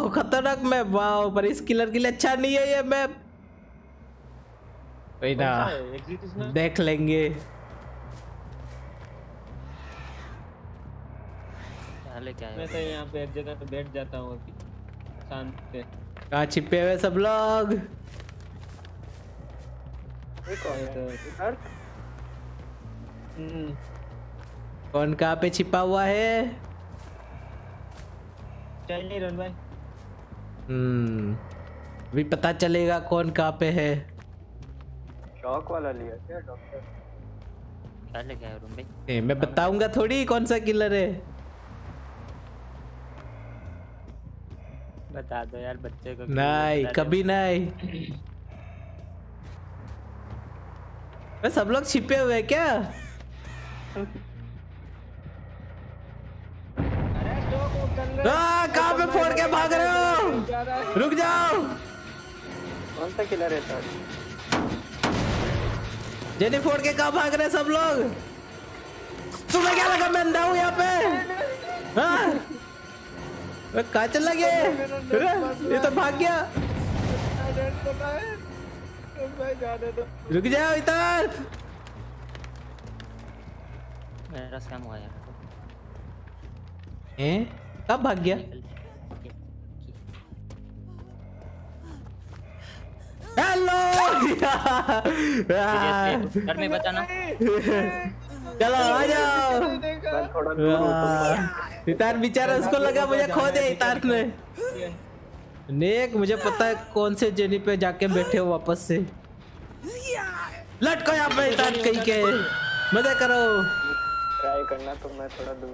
खतरनाक map. Wow, पर इस किलर के लिए अच्छा नहीं है ये मैप। वही ना, देख लेंगे। मैं तो यहाँ पे एक जगह पे बैठ जाता हूँ अभी शांत पे। कहाँ छिपे हुए सब लोग? कौन कहाँ पे छिपा हुआ है? चल नहीं रन भाई। अभी पता चलेगा कौन कहाँ पे है। शॉक वाला लिया क्या डॉक्टर? क्या लेके आया रूम भाई? मैं बताऊंगा थोड़ी कौन सा किलर है। बता दो यार बच्चे को। नहीं, कभी नहीं। सब लोग छिपे हुए हैं क्या? कहाँ पे फोड़ के भाग रहे हो? रुक जाओ। कौन सा किलर है सर? जेनी फोड़ के कहाँ भाग रहे हैं सब लोग? तुम्हें क्या लगा मैं अंधा हूँ यहाँ पे? हाँ? कहाँ चला गया? ये तो भाग गया। रुक जाओ इधर। मेरा स्कैम हुआ यार। कब भाग गया? हेलो। घर में बचाना। चलो आ जाओ। इतार बेचारा, उसको लगा मुझे खो दे इतार ने। नेक, मुझे पता है कौन से जेनी पे जाके बैठे हो वापस से। लटको यहाँ पे इतार कहीं के। मजे करो। ट्राई करना तो मैं थोड़ा दूर।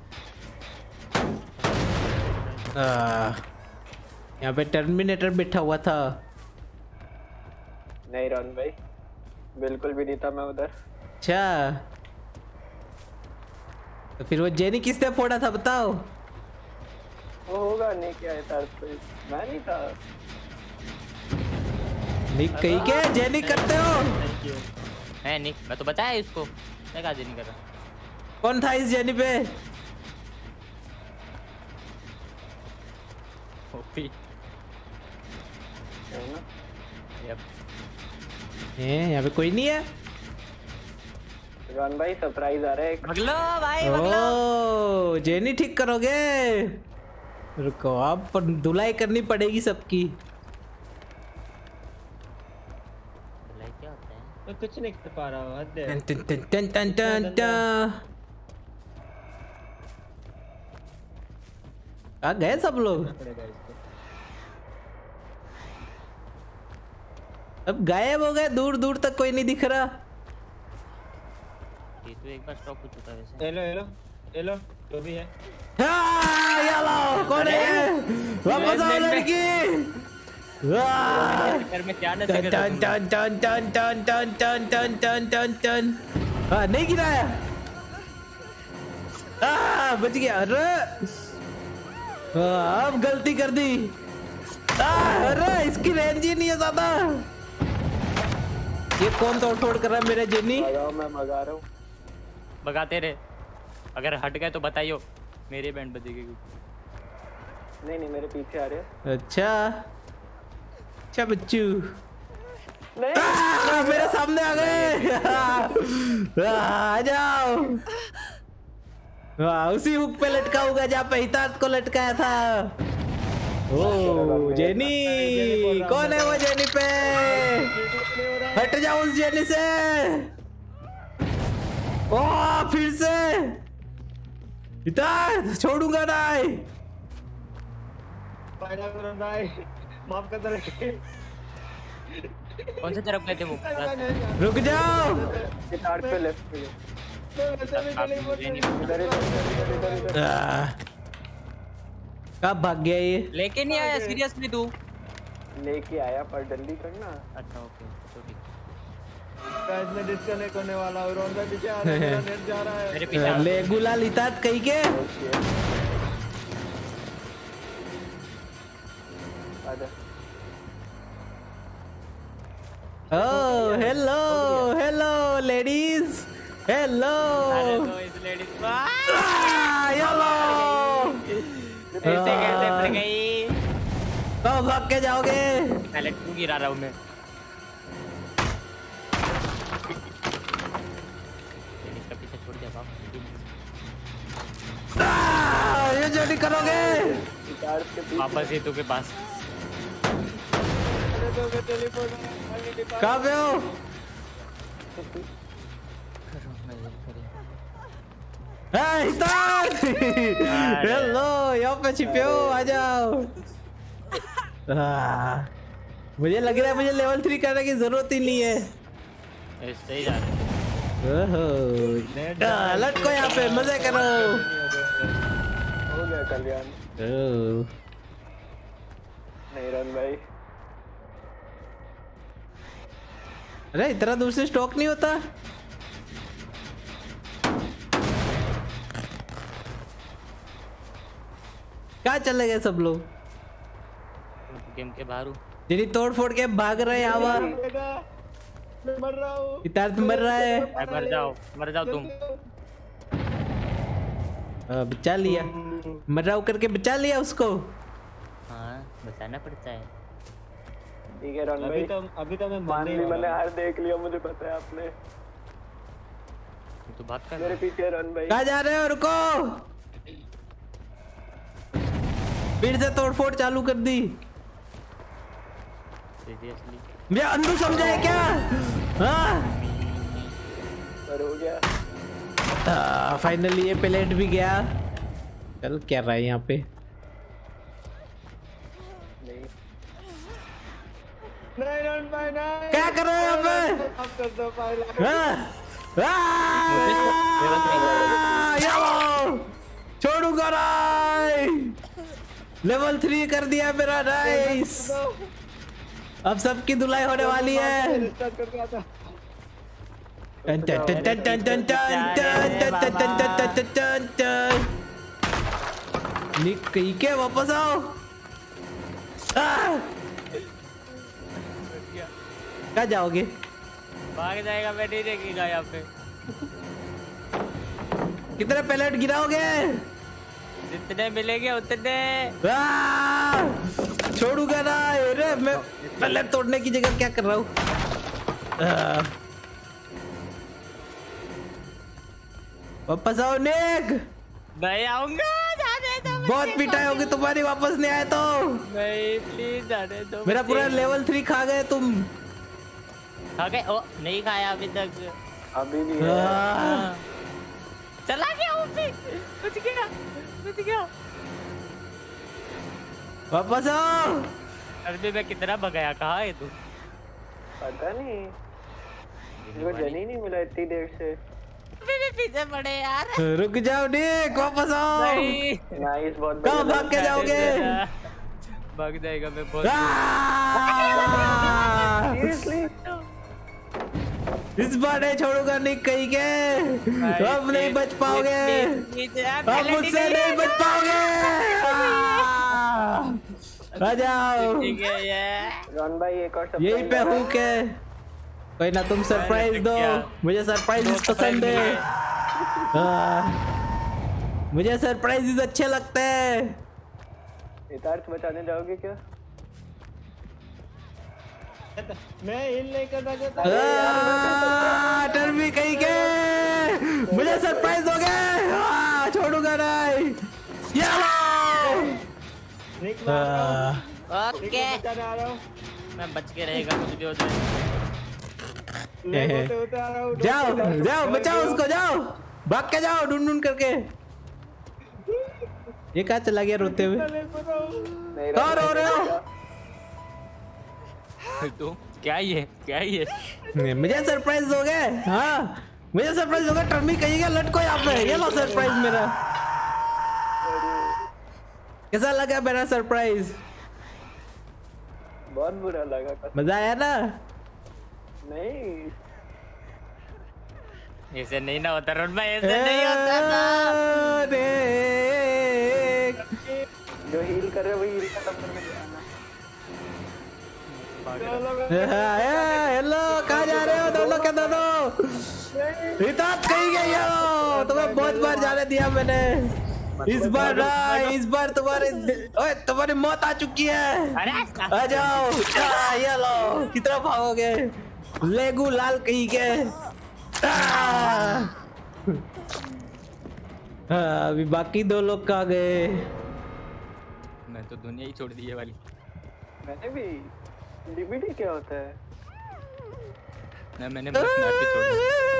यहाँ पे टर्मिनेटर बैठा हुआ था। नहीं रन भाई, बिल्कुल भी नहीं था मैं उधर। अच्छा, तो फिर वो जेनी किसने फोड़ा था बताओ? वो होगा नहीं क्या है सर, मैं नहीं था। निक कहीं के जेनी करते हो? है निक, मैं तो बताया इसको। मैं कहा जेनी कर रहा। कौन था इस जेनी पे? ओपी। यहाँ पे कोई नहीं है। रन भाई सरप्राइज आ रहा है। भगलो भाई भगलो। ओ, जेनी ठीक करोगे? रुको, आप पर धुलाई करनी पड़ेगी सबकी। धुलाई क्या होता है? मैं कुछ नहीं कर पा रहा हूँ। हद है। टन टन टन टन टन टन। कहाँ गए सब लोग? अब गायब हो गए, दूर दूर तक कोई नहीं दिख रहा। ये तो एक बार स्टॉप हो चुका है वैसे। हेलो हेलो हेलो, जो भी है। हेलो, कौन है? वापस आओ लड़की। घर में क्या ना टन टन टन टन टन टन टन टन टन टन टन टन। हाँ, नहीं गिराया। बच गया। अरे अब गलती कर दी। अरे इसकी रेंज ही नहीं है ज्यादा। ये कौन तोड़ फोड़ कर रहा है मेरा जेनी? मैं भगा रहा हूँ। भगाते रहे, अगर हट गए तो बताइयो, मेरी बैंड बजेगी। नहीं नहीं, मेरे पीछे आ रहे हैं। अच्छा बच्चू। मेरे सामने आ गए। आ जाओ। उसी हुक पे लटका होगा जहाँ पे हितात को लटकाया था। ओ जेनी, कौन है वो जेनी पे? हट जाओ उस जेनी से। ओ फिर से हितात, छोड़ूंगा नहीं। माफ कर दे। कौन सी तरफ गए थे वो? रुक जाओ। हितात पे लेफ्ट पे। कब भाग गया ये? लेके नहीं आया सीरियसली तू? लेके आया पर जल्दी करना। अच्छा ओके, तो ठीक। गाइस मैं डिस्कनेक्ट होने वाला हूं। रोन भाई पीछे आ रहा है, मेरा नेट जा रहा है। मेरे पीछे ले गुलाल इतात कहीं के। आजा। Oh hello hello ladies, hello ladies. Hello. ऐसे कैसे पड़ गई? भाग के जाओगे? पहले क्यों गिरा रहा हूँ मैं? इसका पीछे छोड़ दिया बाप। ये जो नहीं करोगे वापस ही तू के पास। कहाँ पे हो? हेलो, यहाँ पे छिपे हो, आ जाओ। मुझे लग रहा है मुझे लेवल 3 करने की जरूरत ही नहीं है। ऐसे ही जा रहे हैं। लटको यहाँ पे, मजे करो। हो गया कल्याण। नहीं रन भाई। अरे इतना दूर से स्टॉक नहीं होता? कहाँ चले गए सब लोग? गेम के बाहर हूँ। जिन्हें तोड़ फोड़ के भाग रहे हैं हवा। मैं मर रहा हूँ। इतार मर रहा है। मर जाओ तुम। बचा लिया, मर रहा हूँ करके बचा लिया उसको। हाँ बचाना पड़ता है। ठीक है रन भाई। अभी तो मैं मैंने हार देख लिया, मुझे पता है आपने। तू भाग कर। मेरे पीछे रन भाई। कहाँ जा रहे हो? रुको, फिर से तोड़फोड़ चालू कर दी। सीरियसली मुझे अंधू समझा है क्या? हाँ हो गया। फाइनली ये प्लेट भी गया। चल क्या रहा है यहाँ पे? नहीं रन भाई नहीं। क्या कर रहे हो यहाँ पे? आप कर दो भाई। छोड़ूंगा नहीं। लेवल 3 कर दिया मेरा। नाइस। अब सबकी धुलाई होने वाली है। निक वापस आओ। कहाँ जाओगे? भाग जाएगा, मैं नहीं देखेगा यहाँ पे। कितने पैलेट गिराओगे? जितने मिलेंगे उतने। छोड़ूंगा ना। अरे मैं पैलेट तोड़ने की जगह क्या कर रहा हूँ? वापस आओ निक। नहीं आऊंगा, जाने दो। बहुत पिटाई होगी तुम्हारी, वापस नहीं आए तो। नहीं प्लीज जाने दो। मेरा पूरा लेवल 3 खा गए तुम। खा गए? ओ नहीं खाया अभी तक। अभी भी है। चला गया ऊपर। बच गया। वापस आओ। अरे मैं कितना भगाया, कहाँ है तू? पता नहीं, मुझे जन ही नहीं मिला इतनी देर से। अभी भी पीछे पड़े यार। रुक जाओ निक, वापस आओ। नाइस, बहुत कहाँ भाग के जाओगे? भाग जाएगा मैं बहुत। सीरियसली इस बार नहीं छोड़ूंगा निक कहीं के। अब नहीं बच पाओगे, अब मुझसे नहीं बच पाओगे। आ जाओ। रन भाई एक और यहीं पे हूँ के। कोई ना, तुम सरप्राइज दो। मुझे सरप्राइज पसंद है। मुझे सरप्राइज अच्छे लगते हैं। इतार्थ बचाने जाओगे क्या? मैं हिल नहीं करना चाहता। टर्मी कहीं के। मुझे सरप्राइज दोगे? छोड़ूंगा नहीं। ओके मैं बच के रहेगा, कुछ भी हो जाए। जाओ बचाओ उसको, जाओ भाग के जाओ ढूंढ ढूंढ करके। ये कहाँ चला गया रोते हुए? कहाँ रो रहे हो? तो क्या ये मुझे सरप्राइज दोगे? हाँ मुझे सरप्राइज दोगे? टर्मी कहीं का लटको यहाँ पे। ये लो सरप्राइज मेरा। कैसा लगा मेरा सरप्राइज? बहुत बुरा लगा। मजा आया ना? नहीं ऐसे नहीं ना होता रोड भाई, ऐसे नहीं होता ना। जो हील कर रहे वही हील खत्म करने हेलो, कहाँ जा रहे हो दोनों के दोनों? हितात कहीं गई हो? तुम्हें बहुत बार जाने दिया मैंने। इस बार तुम्हारी मौत आ चुकी है। आ जाओ, ये लो, कितना भागोगे लेगू लाल कहीं के। अभी बाकी 2 लोग कहाँ गए? मैं तो दुनिया ही छोड़ दी है वाली। मैंने भी। डीबीडी क्या होता है? मैंने बस मैप ही छोड़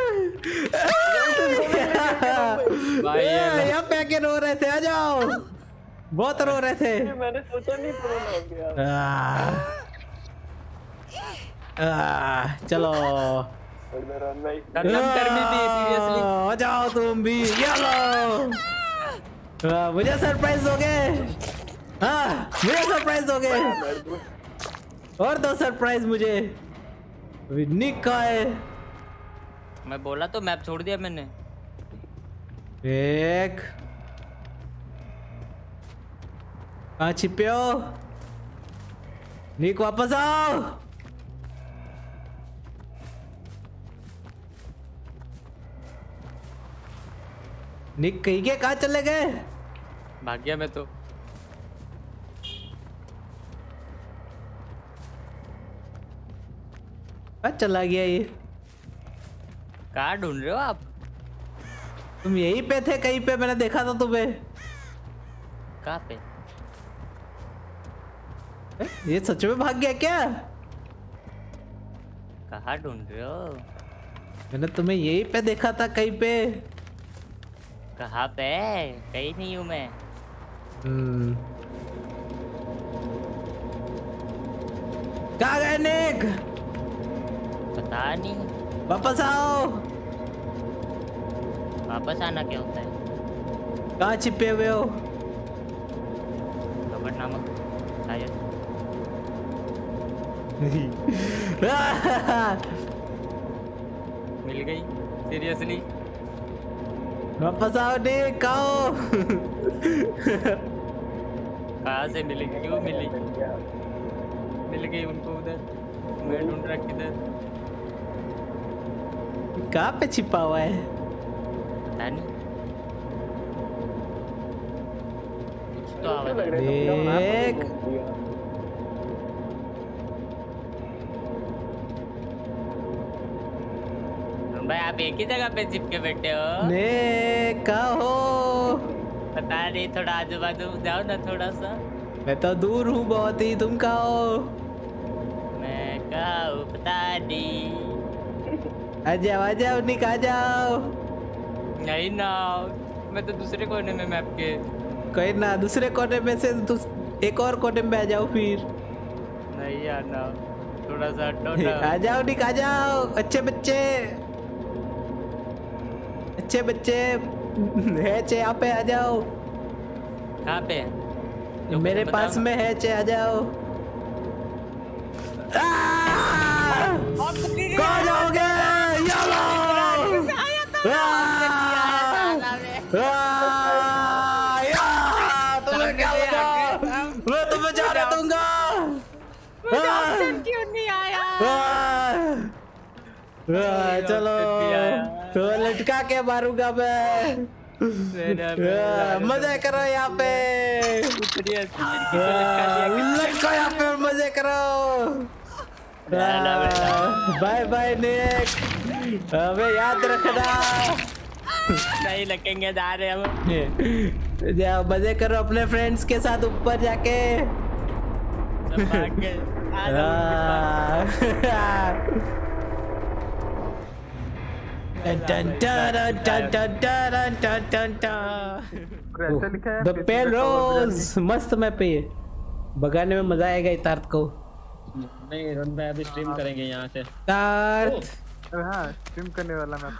भाई यहाँ पे आके रो रहे थे। आ जाओ, बहुत रो रहे थे। मैंने सोचा नहीं पूरा हो गया। चलो आ जाओ तुम भी। मुझे सरप्राइज दोगे? हाँ, मुझे सरप्राइज दोगे? और 2 सरप्राइज मुझे। निक का है। मैं बोला तो मैप छोड़ दिया मैंने। एक कहाँ छिपे हो? निक वापस आओ। निक कहीं के कहाँ चले गए? भाग गया मैं तो। कहाँ चला गया ये? कहाँ ढूंढ रहे हो आप? तुम यहीं पे थे कहीं पे, मैंने देखा था तुम्हें। कहाँ पे? ये सच में भाग गया क्या? कहाँ ढूंढ रहे हो? मैंने तुम्हें यहीं पे देखा था कहीं पे। कहाँ पे? कहीं नहीं हूँ मैं। कहाँ गए निक? पता नहीं। वापस आओ। वापस आना क्या होता है? कहाँ छिपे हुए हो? कबट नामक शायद। मिल गई सीरियसली। वापस आओ निक, आओ। कहाँ से मिलेगी? क्यों मिली? मिल गई उनको उधर। मैं ढूंढ रहा किधर। कहाँ पे छिपा हुआ है? पता नहीं। कुछ तो आवाज देख। भाई आप एक ही जगह पे चिपके बैठे हो? निक कहाँ हो? पता नहीं, थोड़ा आजू बाजू जाओ ना थोड़ा सा। मैं तो दूर हूँ बहुत ही। तुम कहाँ हो? मैं कहाँ हूँ पता नहीं। आ जाओ निक, आ जाओ। नहीं ना, मैं तो दूसरे कोने में मैप के। कोई ना, दूसरे कोने में से एक और कोने में आ जाओ फिर। नहीं आना, थोड़ा सा हटो ना। आ जाओ निक, आ जाओ। अच्छे बच्चे है चे, यहाँ पे आ जाओ। कहाँ पे? मेरे पास में है चे, आ जाओ। कहाँ जाओगे? मैं तुम्हें जाने दूंगा। क्यों नहीं आया? चलो तो लटका के मारूंगा मैं। मजे करो यहाँ पे। लटको यहाँ पे, मजे करो। बाय बाय निक, हमें याद रखना। नहीं लगेंगे, जा रहे हम। जाओ मजे करो अपने फ्रेंड्स के साथ ऊपर जाके। द पेलोस मस्त मैप है ये। भगाने में मजा आएगा इतार्थ को। नहीं रन में अभी स्ट्रीम करेंगे यहाँ से। इतार्थ हाँ स्ट्रीम करने वाला मैप।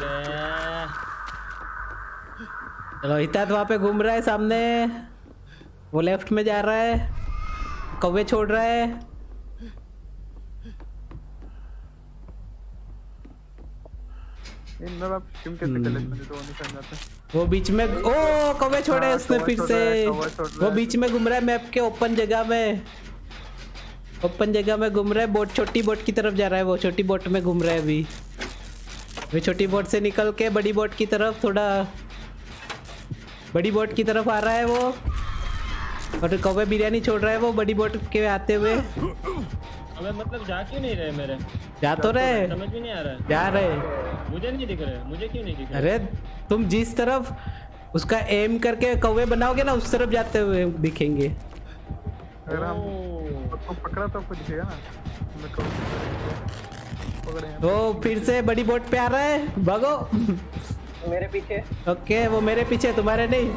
चलो इतार्थ वहाँ पे घूम रहा है सामने। वो लेफ्ट में जा रहा है, कौवे छोड़ रहा है। इन आप स्ट्रीम कैसे कर लेते हैं तो नहीं समझ आता। वो बीच में ओ कौवे छोड़े उसने फिर से। वो बीच में घूम रहा है मैप के ओपन जगह में। ओपन जगह में घूम रहा है। बोट, छोटी बोट की तरफ जा रहा है। वो छोटी बोट में घूम रहा है अभी। वे छोटी बोट से निकल के बड़ी बोट की तरफ, थोड़ा बड़ी बोट की तरफ आ रहा है वो, और कौवे बिरयानी छोड़ रहा है वो बड़ी बोट के आते हुए। अबे मतलब जा क्यों नहीं रहे मेरे? जा तो रहे, समझ में नहीं आ रहा है। जा रहे, मुझे नहीं दिख रहे, मुझे क्यों नहीं दिख रहे? अरे तुम जिस तरफ उसका एम करके कौवे बनाओगे ना उस तरफ जाते हुए दिखेंगे। अगर हम उसको पकड़ा तो कुछ दिखेगा ना। मैं पकड़े हैं। वो फिर से बड़ी बोट पे आ रहा है, भागो। मेरे पीछे। ओके वो मेरे पीछे, तुम्हारे नहीं।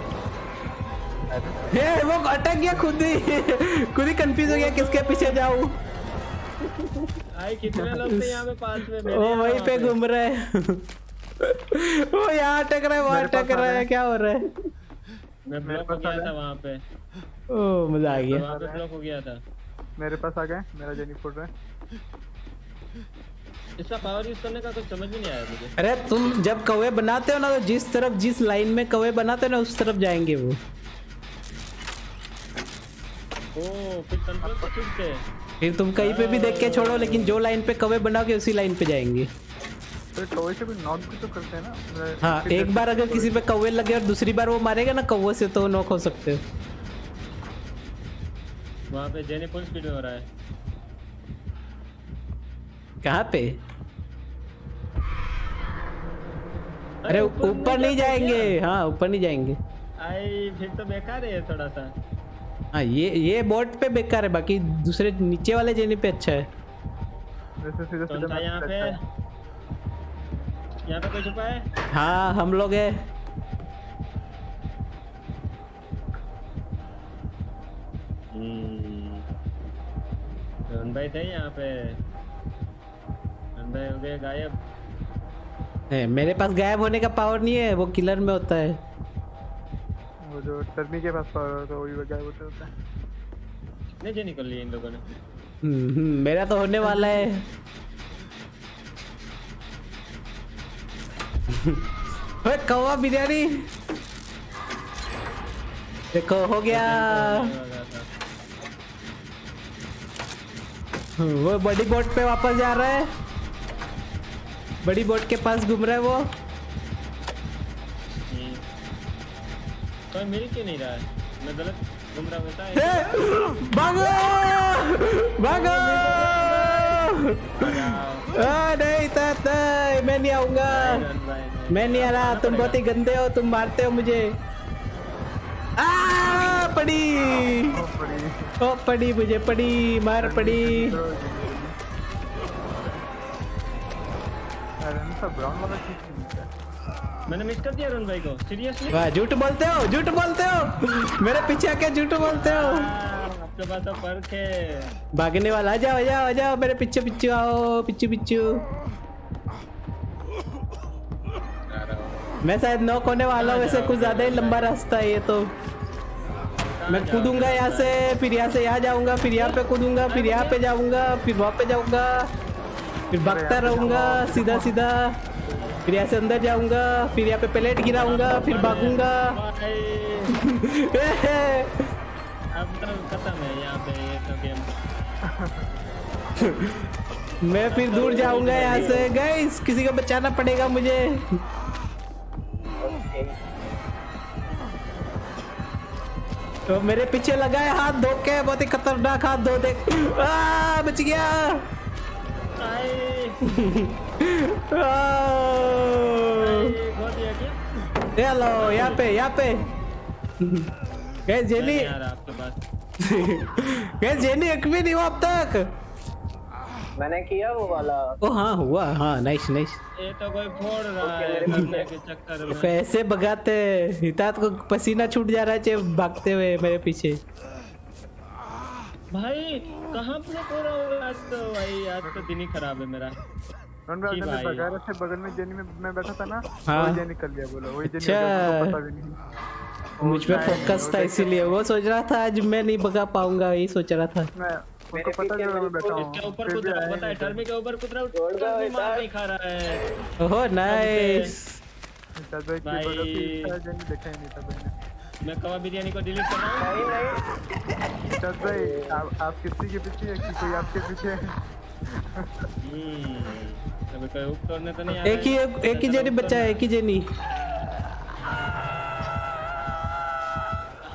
वो अटक गया खुद ही कंफ्यूज हो गया किसके पीछे जाऊं। भाई कितने लोग थे यहाँ पे पास में? मेरे वो वहीं पे घूम रहा है। वो यहाँ अटक रहा है, वो अटक रहा है, क्या हो रहा है? मैं ब्लॉक हो गया था वहाँ पे। ओ मजा आ गया। वहाँ पे ब्लॉक हो गया था। मेरे पास आ गए, मेरा जेनी फुट रहा है। इसका पावर यूज करने का कुछ समझ में नहीं आया मुझे। अरे तुम जब कौवे बनाते हो ना तो जिस तरफ जिस लाइन में कौवे बनाते हो ना उस तरफ जाएंगे वो। ओ फिर कंट्रोल तो ठीक है। फिर तुम कहीं पे भी देख के छोड़ो, लेकिन जो लाइन पे कौवे बनाओगे उसी लाइन पे जाएंगे। तो कौवे से भी नॉक भी तो करते हैं ना। हाँ, एक बार अगर किसी पे कौवे लगे और दूसरी बार वो मारेगा ना कौवे से तो नॉक हो सकते हो। वहाँ पे जेनी फुल स्पीड में हो रहा है। कहाँ पे? अरे ऊपर नहीं जाएंगे। हाँ ऊपर नहीं जाएंगे। आई फिर तो बेकार है थोड़ा सा। हाँ ये बोट पे बेकार है, बाकी दूसरे नीचे वाले जेनी पे अच्छा है। वैसे सीधा सीधा यहाँ पे कोई छुपा है? हाँ हम लोग है। भाई थे यहाँ पे। भाई हो गए गायब। मेरे पास गायब होने का पावर नहीं है, वो किलर में होता है। वो जो टर्मी के पास पावर होता है वही गायब होता है। नहीं जे निकल लिए इन लोगों ने। मेरा तो होने वाला है। कौवा बिरयानी देखो हो गया। वो बड़ी बोट पे वापस जा रहा है, बड़ी बोट के पास घूम रहा है वो। कोई मिल क्यों नहीं रहा है? मैं गलत घूम रहा होता है। भागो भागो। नहीं ताता, मैं नहीं आऊंगा, मैं नहीं आ रहा। तुम बहुत ही गंदे हो, तुम मारते हो मुझे। पड़ी ओ पड़ी, मुझे पड़ी, मार पड़ी। मैंने मिस कर दिया अरुण भाई को, सीरियसली। वाह झूठ बोलते हो, झूठ बोलते हो, मेरे पीछे आके झूठ बोलते हो। आपके पास तो फर्क है। भागने वाला, आ जाओ आ जाओ आ जाओ, मेरे पीछे पीछे आओ, पीछे पीछे। मैं शायद नॉक होने वाला हूँ, वैसे कुछ ज्यादा ही लंबा रास्ता है ये तो। मैं कूदूंगा यहाँ से, फिर यहाँ से यहाँ जाऊंगा, फिर यहाँ पे कूदूंगा, फिर यहाँ पे जाऊंगा, फिर वहाँ पे जाऊंगा, फिर भागता रहूंगा सीधा सीधा, फिर यहाँ से अंदर जाऊंगा, फिर यहाँ पे प्लेट गिराऊंगा, फिर भागूंगा। अब तो खत्म है यहाँ पे ये तो गेम। मैं फिर दूर जाऊंगा यहाँ से। गाइस किसी को बचाना पड़ेगा मुझे। तो मेरे पीछे लगा है हाथ धो के, बहुत ही खतरनाक हाथ धो दे। बच गया। हेलो यहाँ पे, यहाँ पे गैस जेनी। गैस जेनी एक भी नहीं हुआ अब तक। मैंने किया वो वाला। ओ हाँ हुआ, हाँ नाइस नाइस। ये तो कोई फोड़ रहा है करने के चक्कर में। पैसे भगाते हितात को पसीना छूट जा रहा है भागते हुए मेरे पीछे। भाई कहाँ पे हो रहा हूँ आज तो? भाई आज तो दिन ही खराब है मेरा। बगल में जेनी में मैं बैठा था ना, हाँ। वही जेनी कर लिया, बोला वही जेनी। अच्छा पता भी नहीं, मुझ पे फोकस था इसीलिए। वो सोच रहा था आज मैं नहीं भगा पाऊंगा, यही सोच रहा था। उनको पता नहीं मैं बैठा हूँ। इसके ऊपर कूद रहा है, पता है टर्मी के ऊपर कूद रहा हूँ, मार नहीं खा रहा है। ओहो नाइस। भाई जेनी देखा ही नहीं था मैंने। मैं कवा बिरयानी को डिलीट कर रहा हूँ। चल भाई आप किसी के पीछे है कि कोई आपके पीछे है? अबे कोई हुक तोड़ने तो नहीं आ एक ही जेनी बच्चा है, एक ही जेनी।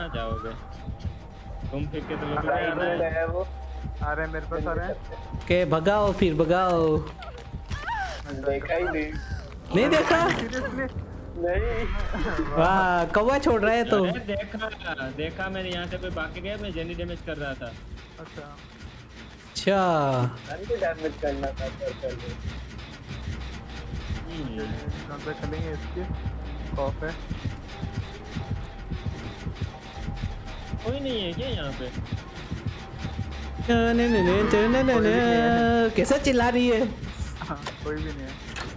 कहाँ जाओगे? घूम फिर के तो लोग साइड में गया है वो। आ रहे हैं मेरे पास, आ रहे हैं। के भगाओ फिर भगाओ। देखा ही नहीं। नहीं देखा? सीरियसली नहीं। वाह कौवा छोड़ रहा है तो। अरे देखा मैंने, यहाँ से कोई भाग गया, मैं जेनी डैमेज कर रहा था। अच्छा अच्छा को डैमेज करना था चल। कौन सा खेलेंगे इसके? खौफ है। कोई नहीं है क्या यहाँ पे? कैसा चिल्ला रही है? कोई भी नहीं है।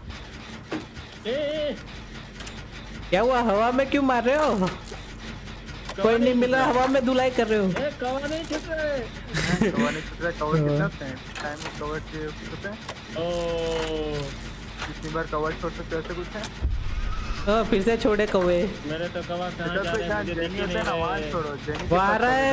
ए, क्या हुआ? हवा में क्यों मार रहे हो? कोई नहीं मिला, हवा में धुलाई कर रहे हो। कवर नहीं छूट रहे। कवर नहीं छूट रहा। कवर कितना टाइम में कवर के होते हैं? ओ कितनी बार कवर छोड़ सकते हो, ऐसे कुछ है? फिर से छोड़े कौवे। मेरे तो कवर कहाँ जा रहे हैं मुझे दिख ही नहीं रहे। छोड़ो जेनी। वहाँ रहे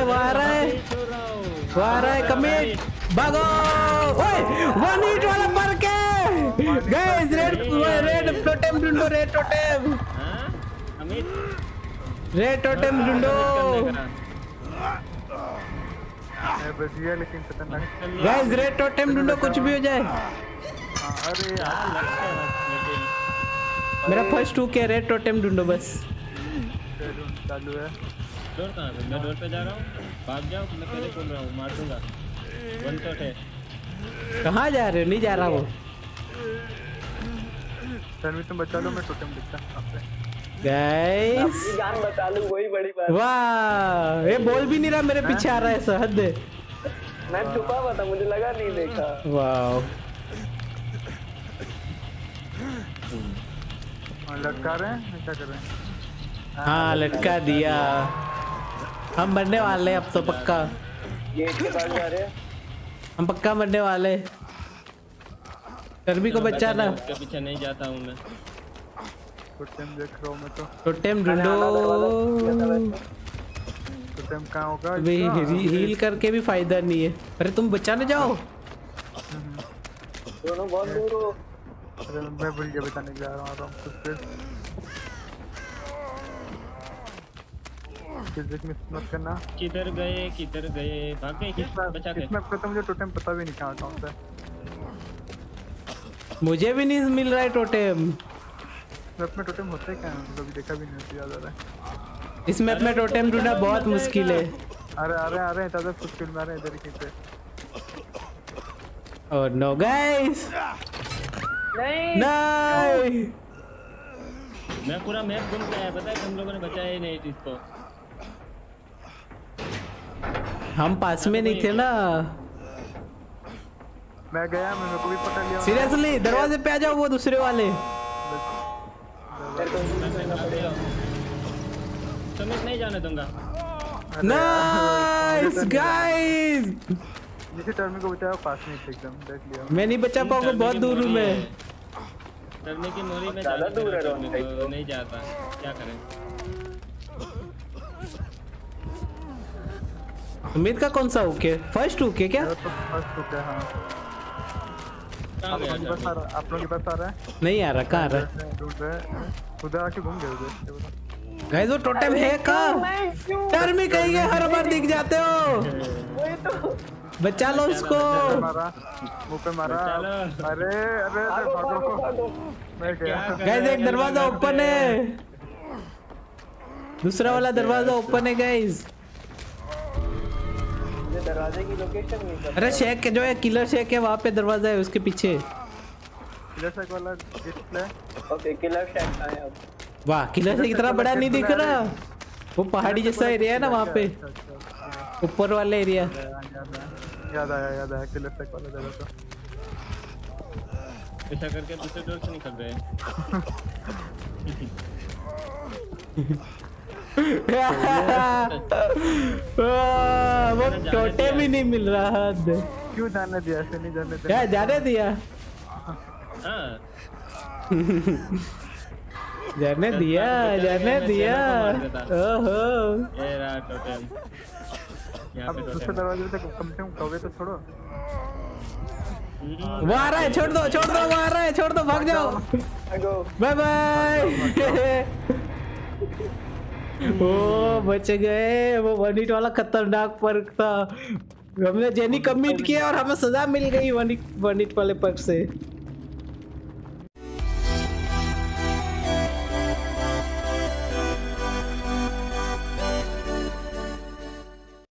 कमिट भागो। ओए 1 हिट वाला मर के। गाइस रेड टोटेम ढूंढो, रेड टोटेम। हाँ अमित रेड टोटेम ढूंढो बच गया लेकिन खतरनाक। गाइस, रेड टोटेम ढूंढो, कुछ भी हो जाए। अरे यार मेरा फर्स्ट हुक है, रेड टोटेम ढूंढो बस। चालू है। डोर कहाँ पे? मैं डोर पे जा रहा हूँ, भाग जाओ। मैं पहले बोल रहा हूँ, मार दूंगा। वन शॉट है। कहाँ जा रहे हो? नहीं जा रहा वो। तन्वी तुम बचा लो, मैं टोटेम दिखता आपसे। गाइस जान बचा लूं, वही बड़ी बात। वाह, ये बोल भी नहीं रहा, मेरे पीछे आ रहा है। ऐसा हद है। मैं छुपा हुआ था, मुझे लगा नहीं देखा। वाह लटका रहे हैं, क्या कर रहे हैं? हाँ लटका दिया। हम मरने वाले अब तो पक्का। गेट के पास जा रहे हैं। हम पक्का मरने वाले। कर्मी को बचाना। उसके पीछे नहीं जाता हूँ मैं। टोटेम देख रहा हूँ मैं तो। टोटेम ढूंढो। टोटेम कहाँ होगा? अभी हील करके भी फायदा नहीं है। अरे तुम बचाने जाओ। दोनों बहुत दूर हो। अरे मैं भूल गया बताने जा रहा हूँ कुछ फिर मिस मत करना। किधर गए भाग गए क्या? बचा के। इसमें तो मुझे टोटेम पता भी नहीं कहाँ कौन सा। मुझे भी नहीं मिल रहा है टोटेम। मैप में टोटेम होते क्या है? कभी देखा भी नहीं, याद आ रहा है। इस मैप में टोटेम ढूंढना बहुत मुश्किल है। अरे आ रहे हैं दादा, कुछ फील्ड में आ रहे हैं इधर ही पे। ओह नो गाइस, नहीं। मैं पूरा मैप घूम के आया, पता है तुम लोगों ने बचाया ही नहीं इसको। हम पास में नहीं थे ना। मैं गया, मेरे को भी पकड़ लिया। सीरियसली दरवाजे पे आ जाओ, वो दूसरे वाले। समित नहीं जाने दूंगा। Nice guys. जिसे टर्मी को बचाया पास में एकदम देख लिया। मैं नहीं बचा पाऊंगा, बहुत दूर हूँ मैं। टर्मी की मोरी में ज्यादा दूर है, तो नहीं जाता, क्या करें। उम्मीद का कौन सा हुक है? फर्स्ट हुक है क्या? तो फर्स्ट हुक है। हाँ कहाँ गया टर्मी? आप लोगों के पास आ रहा है? नहीं आ रहा। कहाँ आ रहा है? ढूंढ रहे हैं, उधर आके घूम गए उधर। गाइस वो टोटेम है कहाँ? टर्मी कहीं गए, हर बार दिख जाते हो। बचा लो उसको। मुंह पे मारा। अरे भागो। मैं गया। गाइस एक दरवाजा ओपन है, दूसरा वाला दरवाजा ओपन है गाइस। मुझे दरवाजे की लोकेशन नहीं पता। अरे शेक जो है, किलर शेक है, वहाँ पे दरवाजा है, उसके पीछे। किलर शेक वाला डिस्प्ले। ओके, किलर शेक आया अब। वाह, किलर शेक इतना बड़ा नहीं दिख रहा। वो पहाड़ी जैसा एरिया है ना वहाँ पे, ऊपर वाला एरिया। याद आया किलर शेक वाला जगह तो। ऐसा करके दूसरे डोर से निकल रहे हैं। वो टोटेम ही नहीं मिल रहा। क्यों जाने दिया? ऐसे नहीं जाने दिया। क्या जाने दिया? हाँ जाने दिया। ओहो, ये रहा टोटेम। यहाँ अब पे दूसरे टोटेम। दरवाजे से कम से कम कौवे तो छोड़ो। वो आ रहा है, छोड़ दो, वो आ रहा है, छोड़ दो, भाग जाओ। Bye bye. ओ बच गए। वो 1 हिट वाला खतरनाक पर्क था। हमने जेनी कमिट किया और हमें सजा मिल गई 1 हिट वाले पर्क से।